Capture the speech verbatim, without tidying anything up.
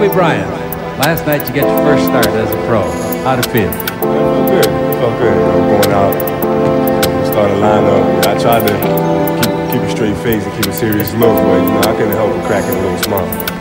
Kobe Bryant, last night you get your first start as a pro. How'd it feel? It felt good. It felt good. You know, going out, starting lineup. I tried to keep, keep a straight face and keep a serious look, but you know, I couldn't help but cracking a little smile.